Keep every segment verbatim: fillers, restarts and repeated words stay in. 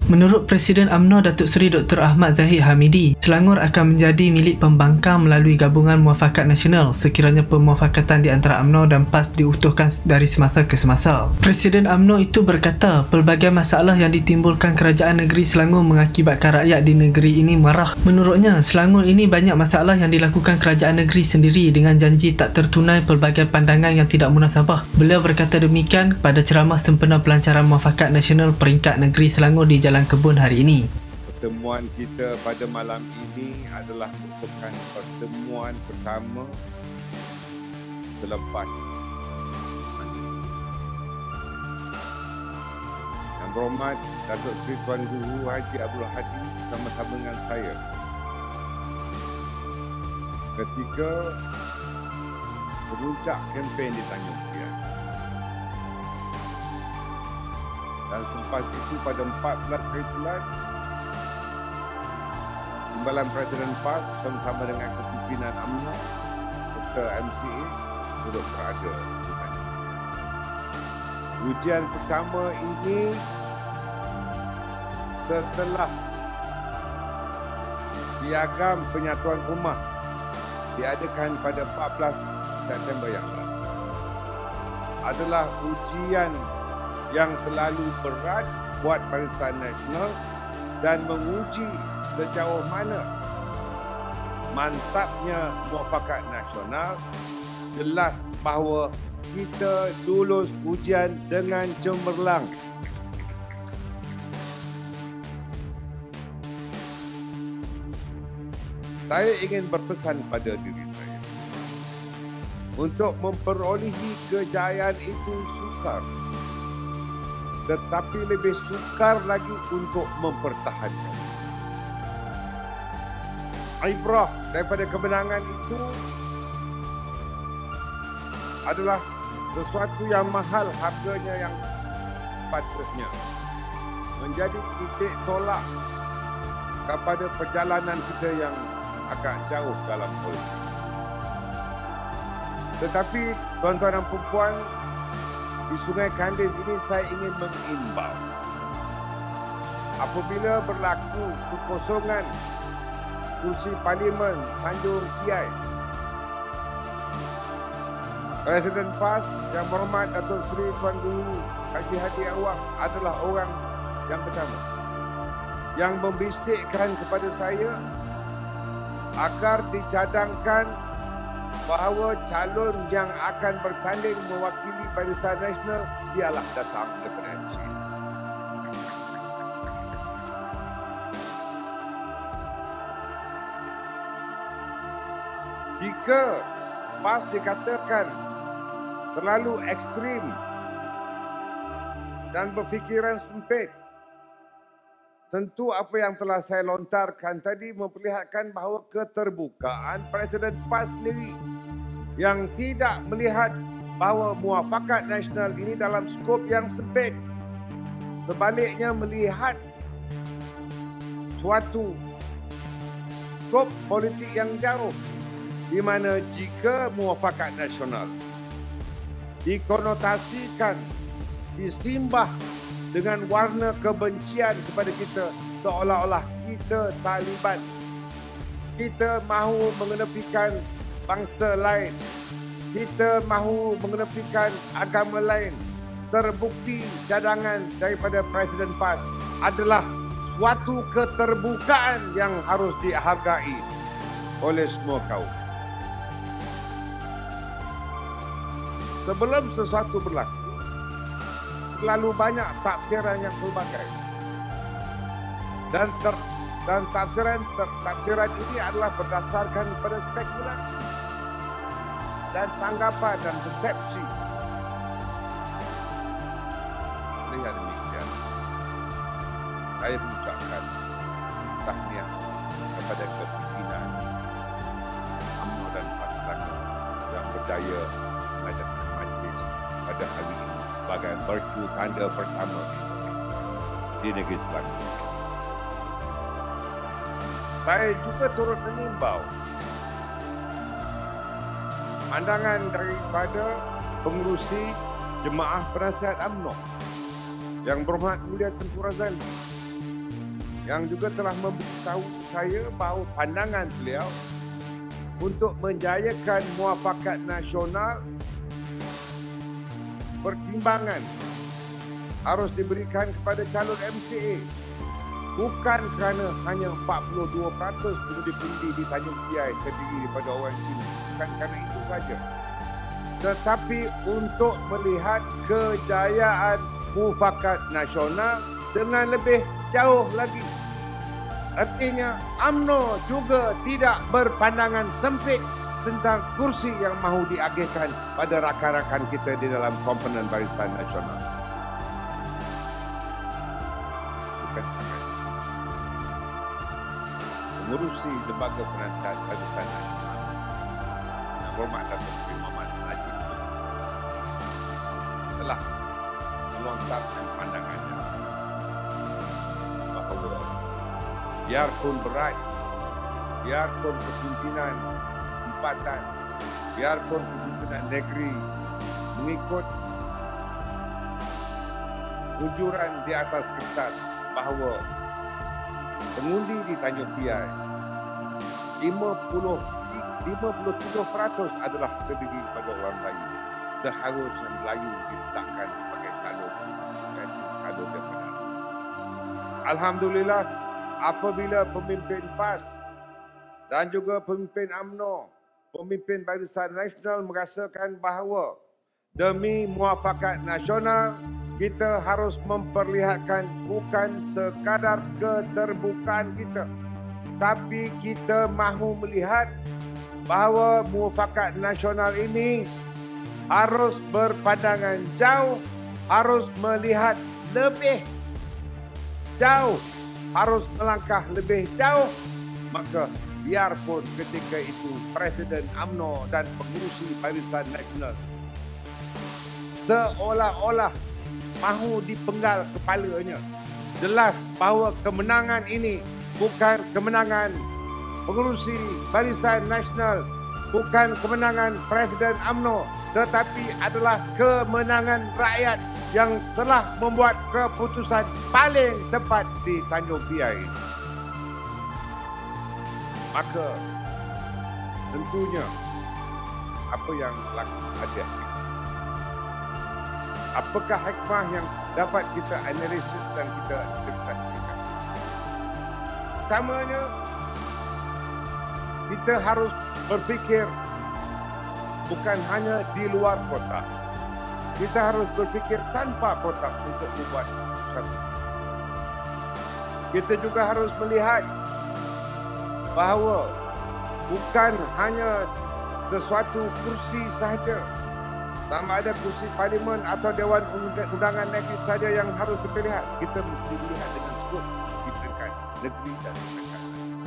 Menurut Presiden U M N O Datuk Seri Doktor Ahmad Zahid Hamidi, Selangor akan menjadi milik pembangkang melalui Gabungan Muafakat Nasional sekiranya pemuafakatan di antara U M N O dan PAS diutuhkan dari semasa ke semasa. Presiden U M N O itu berkata, pelbagai masalah yang ditimbulkan kerajaan negeri Selangor mengakibatkan rakyat di negeri ini marah. Menurutnya, Selangor ini banyak masalah yang dilakukan kerajaan negeri sendiri dengan janji tak tertunai pelbagai pandangan yang tidak munasabah. Beliau berkata demikian pada ceramah sempena pelancaran Muafakat Nasional peringkat negeri Selangor di Jalan Kebun hari ini. Pertemuan kita pada malam ini adalah merupakan pertemuan pertama selepas Yang Berhormat Datuk Seri Tuan Guru Haji Abdul Hadi bersama-sama dengan saya ketika puncak kempen di Tanjung Priok. Dan selepas itu pada empat belas hari bulan, Timbalan Presiden PAS bersama-sama dengan kepimpinan U M N O serta M C A turut berada di sana. Ujian pertama ini setelah piagam penyatuan ummah diadakan pada empat belas September yang lalu adalah ujian yang terlalu berat buat Barisan Nasional dan menguji sejauh mana mantapnya muafakat nasional. Jelas bahawa kita lulus ujian dengan cemerlang. Saya ingin berpesan pada diri saya untuk memperolehi kejayaan itu sukar, tetapi lebih sukar lagi untuk mempertahankan. Ibrah daripada kemenangan itu adalah sesuatu yang mahal harganya yang sepatutnya menjadi titik tolak kepada perjalanan kita yang agak jauh dalam politik. Tetapi tuan-tuan dan puan-puan, di Sungai Kandis ini saya ingin mengimbau, apabila berlaku kekosongan kursi Parlimen Tanjung Piai, Presiden PAS Yang Berhormat Datuk Seri Tuan Guru Haji Hadi Awang adalah orang yang pertama yang membisikkan kepada saya agar dicadangkan bahawa calon yang akan bertanding mewakili Barisan Nasional ialah datang daripada M C A. Jika PAS dikatakan terlalu ekstrim dan berfikiran sempit, tentu apa yang telah saya lontarkan tadi memperlihatkan bahawa keterbukaan Presiden PAS sendiri yang tidak melihat bahawa muafakat nasional ini dalam skop yang sempit, sebaliknya melihat suatu skop politik yang jauh, di mana jika muafakat nasional dikonotasikan, disimbah dengan warna kebencian kepada kita, seolah-olah kita Taliban, kita mahu mengenepikan bangsa lain, kita mahu mengenepikan agama lain, terbukti cadangan daripada Presiden PAS adalah suatu keterbukaan yang harus dihargai oleh semua kaum. Sebelum sesuatu berlaku, terlalu banyak tafsiran yang pelbagai. Dan ter, dan tafsiran ter, tafsiran ini adalah berdasarkan pada spekulasi dan tanggapan dan persepsi. Lihat demikian, saya mengucapkan tahniah kepada kepimpinan U M N O dan PAS Selangor yang berdaya mengadakan majlis pada hari ini sebagai mercu tanda pertama di negeri Selangor. Saya juga turut mengimbau pandangan daripada pengurusi Jemaah Penasihat U M N O Yang Berhormat Mulia Tengku Razali yang juga telah memberitahu saya bahawa pandangan beliau untuk menjayakan muafakat nasional, pertimbangan harus diberikan kepada calon M C A. Bukan kerana hanya empat puluh dua peratus pengundi-pengundi di Tanjung Piai terdiri daripada orang Cina. Bukan kerana itu saja. Tetapi untuk melihat kejayaan muafakat nasional dengan lebih jauh lagi. Artinya U M N O juga tidak berpandangan sempit tentang kursi yang mahu diagihkan pada rakan-rakan kita di dalam komponen Barisan Nasional. Bukan setakat mengurusi lembaga penasihat Barisan Nasional yang berhormat Datuk Seri Muhammad Najib telah melontarkan pandangan yang sama bahawa biarpun berat, biarpun kepimpinan tempatan, biarpun kepimpinan negeri mengikut ujuran di atas kertas bahawa pengundi di Tanjung Piai lima puluh tujuh peratus adalah terdiri daripada orang Melayu. Seharusnya Melayu diletakkan sebagai calon dan calon daripada. Alhamdulillah, apabila pemimpin P A S dan juga pemimpin U M N O, pemimpin Barisan Nasional merasakan bahawa demi muafakat nasional, kita harus memperlihatkan bukan sekadar keterbukaan kita, tapi kita mahu melihat bahawa muafakat nasional ini harus berpandangan jauh, harus melihat lebih jauh, harus melangkah lebih jauh. Maka biarpun ketika itu Presiden U M N O dan pengurusi Barisan Nasional seolah-olah mahu dipenggal kepalanya, jelas bahawa kemenangan ini bukan kemenangan pengurusi Barisan Nasional, bukan kemenangan Presiden U M N O, tetapi adalah kemenangan rakyat yang telah membuat keputusan paling tepat di Tanjung Piai. Maka tentunya apa yang berlaku ada. Apakah hikmah yang dapat kita analisis dan kita interpretasikan? Pertamanya, kita harus berfikir bukan hanya di luar kotak. Kita harus berfikir tanpa kotak untuk membuat sesuatu. Kita juga harus melihat bahawa bukan hanya sesuatu kursi sahaja, sama ada kursi parlimen atau Dewan Undangan Negeri saja yang harus kita lihat. Kita mesti melihat dengan skop di peringkat negeri dan peringkat nasional.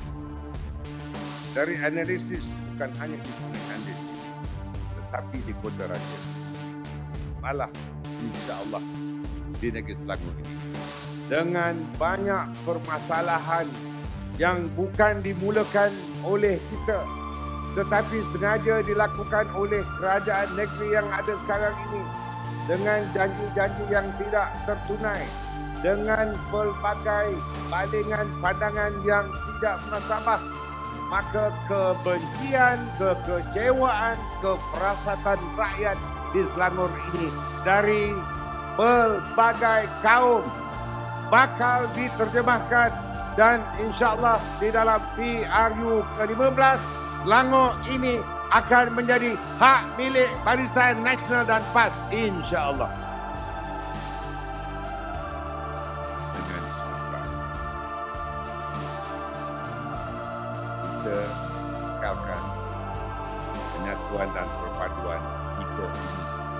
Dari analisis bukan hanya di peringkat desa, tetapi di Kota Raja, malah insya-Allah di negeri Selangor ini dengan banyak permasalahan yang bukan dimulakan oleh kita, tetapi sengaja dilakukan oleh kerajaan negeri yang ada sekarang ini dengan janji-janji yang tidak tertunai, dengan pelbagai balingan pandangan yang tidak munasabah, maka kebencian, kekecewaan, keferasatan rakyat di Selangor ini dari pelbagai kaum bakal diterjemahkan dan insya-Allah di dalam P R U ke lima belas Selangor ini akan menjadi hak milik Barisan Nasional dan P A S, insya-Allah. Dengan syarat kita kekalkan penyatuan dan perpaduan kita ini.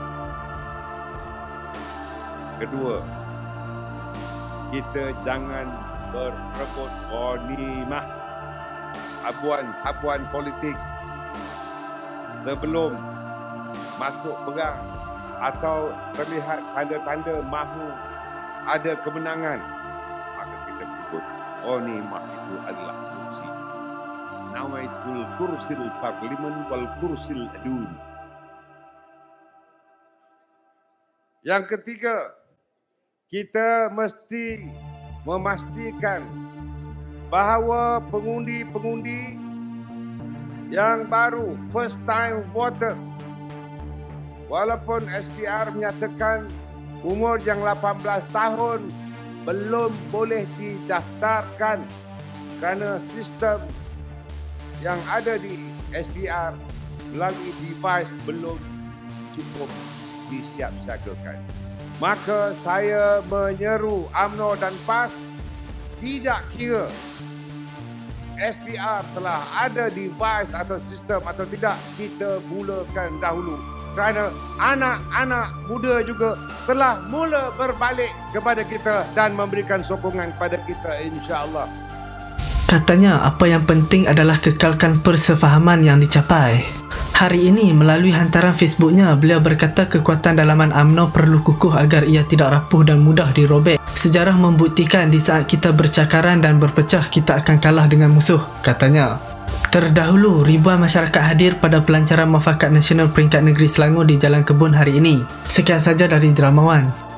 Kedua, kita jangan berebut ghanimah, habuan-habuan politik sebelum masuk perang atau terlihat tanda-tanda mahu ada kemenangan. Maka kita menyebut ghanimah itu adalah kursi. Nawaitul kursil parlimen wal kursil adun. Yang ketiga, kita mesti memastikan bahawa pengundi-pengundi yang baru, first time voters, walaupun S P R menyatakan umur yang lapan belas tahun belum boleh didaftarkan kerana sistem yang ada di S P R melalui device belum cukup disiapsiagakan. Maka saya menyeru U M N O dan P A S, tidak kira S P R telah ada device atau sistem atau tidak, kita mulakan dahulu. Kerana anak-anak muda juga telah mula berbalik kepada kita dan memberikan sokongan kepada kita, insya-Allah. Katanya apa yang penting adalah kekalkan persefahaman yang dicapai. Hari ini melalui hantaran Facebooknya, beliau berkata kekuatan dalaman U M N O perlu kukuh agar ia tidak rapuh dan mudah dirobek. Sejarah membuktikan di saat kita bercakaran dan berpecah, kita akan kalah dengan musuh, katanya. Terdahulu, ribuan masyarakat hadir pada pelancaran Muafakat Nasional Peringkat Negeri Selangor di Jalan Kebun hari ini. Sekian saja dari Dramawan.